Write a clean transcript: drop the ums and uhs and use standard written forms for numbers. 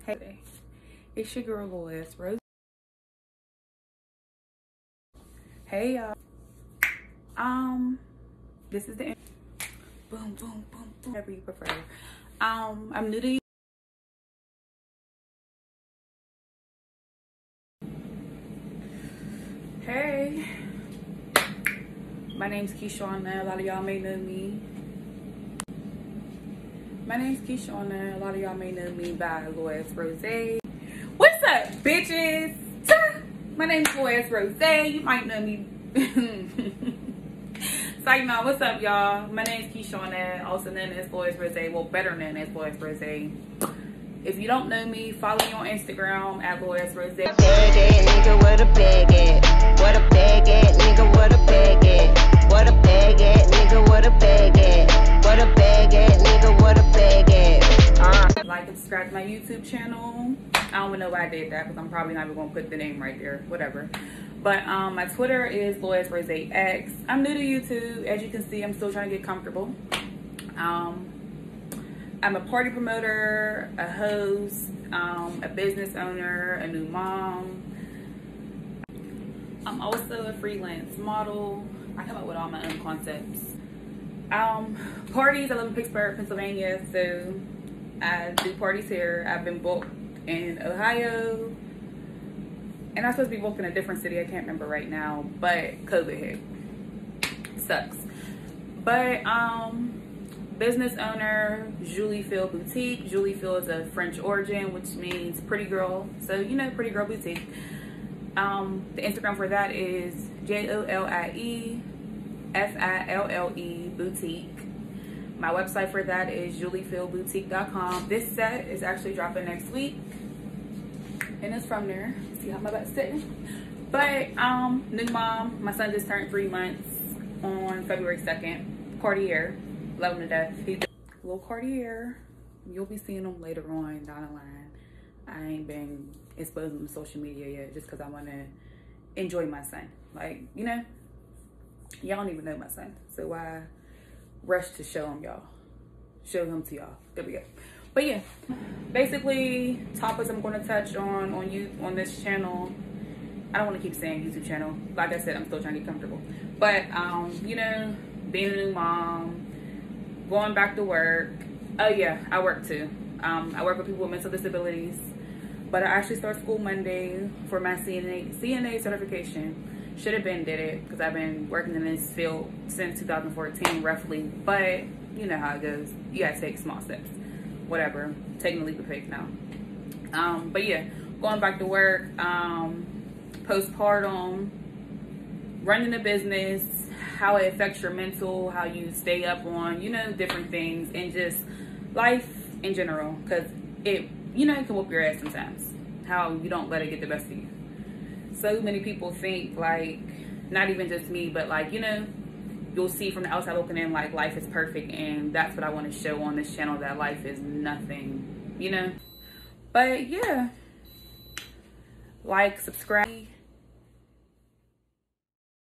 Hey, it's your girl Lois Rose. Hey y'all. This is the boom, boom, boom, boom, whatever you prefer. I'm new to you. Hey, my name's Keyshauna. A lot of y'all may know me. My name's Keyshauna. A lot of y'all may know me by Lois Rose. What's up, bitches? My name's Lois Rose. You might know me. So, you know, what's up, y'all? My name's Keyshauna, also known as Lois Rose. Well, better known as Lois Rose. If you don't know me, follow me on Instagram at Lois Rose. Bag at, nigga, what a bag at? What a bag at, nigga, what a bag at? What a bag at, nigga, what a bag at? What a bag at, nigga, what a bag at? Like and subscribe to my YouTube channel. I don't even know why I did that because I'm probably not even gonna put the name right there. Whatever. But my Twitter is Lois Rose X. I'm new to YouTube. As you can see, I'm still trying to get comfortable. I'm a party promoter, a host, a business owner, a new mom. I'm also a freelance model. I come up with all my own concepts. Parties, I live in Pittsburgh, Pennsylvania, so I do parties here. I've been booked in Ohio, and I'm supposed to be booked in a different city. I can't remember right now, but COVID hit. Sucks. But business owner, Julie Phil Boutique. Julie Phil is a French origin, which means pretty girl. So, you know, pretty girl boutique. The Instagram for that is JOLIEFILLE boutique. My website for that is juliephilboutique.com. This set is actually dropping next week, and it's from there. See how my butt's sitting. But new mom. My son just turned 3 months on February 2nd. Cartier. Love him to death. He's a little Cartier. You'll be seeing him later on down the line. I ain't been exposing him to social media yet just because I want to enjoy my son. Like, you know, y'all don't even know my son. So why rush to show him y'all? Show him to y'all. There we go. But yeah, basically topics I'm going to touch on this channel. I don't want to keep saying YouTube channel. Like I said, I'm still trying to get comfortable. But, you know, being a new mom, going back to work. Oh yeah, I work too. I work with people with mental disabilities, but I actually start school Monday for my CNA certification. Should have been did it because I've been working in this field since 2014 roughly, but you know how it goes. You gotta take small steps. Whatever, taking a leap of faith now. But yeah, going back to work, postpartum, running a business, how it affects your mental, how you stay up on, you know, different things, and just life in general, because it, you know, it can whoop your ass sometimes, how you don't let it get the best of you. So many people think, like, not even just me, but like, you know, you'll see from the outside looking in, like, life is perfect, and that's what I want to show on this channel, that life is nothing, you know. But yeah, like, subscribe.